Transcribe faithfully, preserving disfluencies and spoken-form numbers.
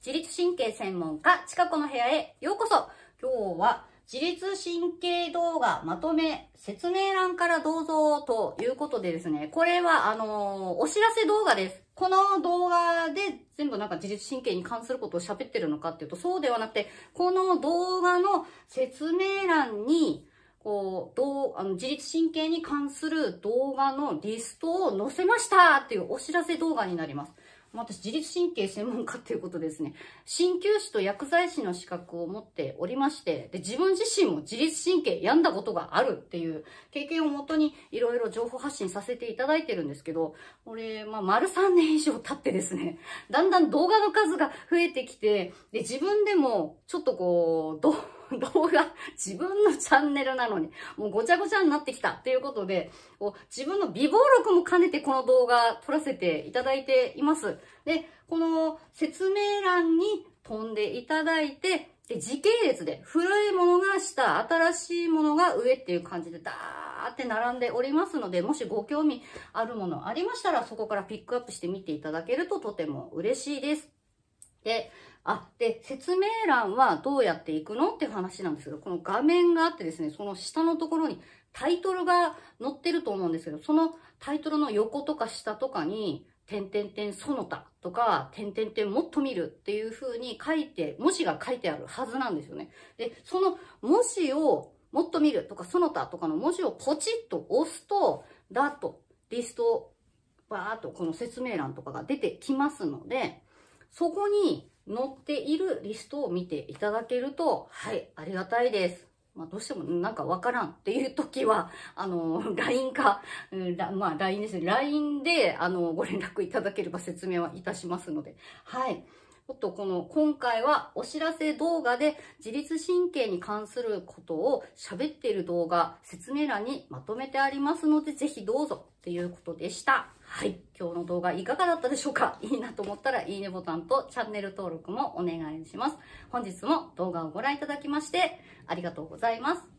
自律神経専門家、ちかこの部屋へようこそ。今日は自律神経動画まとめ説明欄からどうぞということでですね、これはあのー、お知らせ動画です。この動画で全部なんか自律神経に関することを喋ってるのかっていうとそうではなくて、この動画の説明欄にこう、どう、あの、自律神経に関する動画のリストを載せましたっていうお知らせ動画になります。私、自律神経専門家っていうことですね。鍼灸師と薬剤師の資格を持っておりまして、で、自分自身も自律神経病んだことがあるっていう経験をもとにいろいろ情報発信させていただいてるんですけど、これ、まあ、丸さんねん以上経ってですね、だんだん動画の数が増えてきて、で、自分でもちょっとこう、どう、動画、自分のチャンネルなのに、もうごちゃごちゃになってきたっていうことで、こう自分の美貌録も兼ねてこの動画撮らせていただいています。で、この説明欄に飛んでいただいて、で時系列で古いものが下、新しいものが上っていう感じでダーって並んでおりますので、もしご興味あるものありましたら、そこからピックアップして見ていただけるととても嬉しいです。で、あ、で、説明欄はどうやっていくのっていう話なんですけど、この画面があってですね、その下のところにタイトルが載ってると思うんですけど、そのタイトルの横とか下とかに、点々点その他とか、点々点もっと見るっていう風に書いて、文字が書いてあるはずなんですよね。で、その文字をもっと見るとか、その他とかの文字をポチッと押すと、だっとリスト、バーっとこの説明欄とかが出てきますので、そこに載っているリストを見ていただけると、はい、ありがたいです。まあ、どうしてもなんかわからんっていう時は、あの、ライン か、うん、まあ、ライン ですね。ライン で、あの、ご連絡いただければ説明はいたしますので、はい。ちょっとこの、今回はお知らせ動画で自律神経に関することを喋っている動画、説明欄にまとめてありますので、ぜひどうぞっていうことでした。はい。今日の動画いかがだったでしょうか？いいなと思ったらいいねボタンとチャンネル登録もお願いします。本日も動画をご覧いただきましてありがとうございます。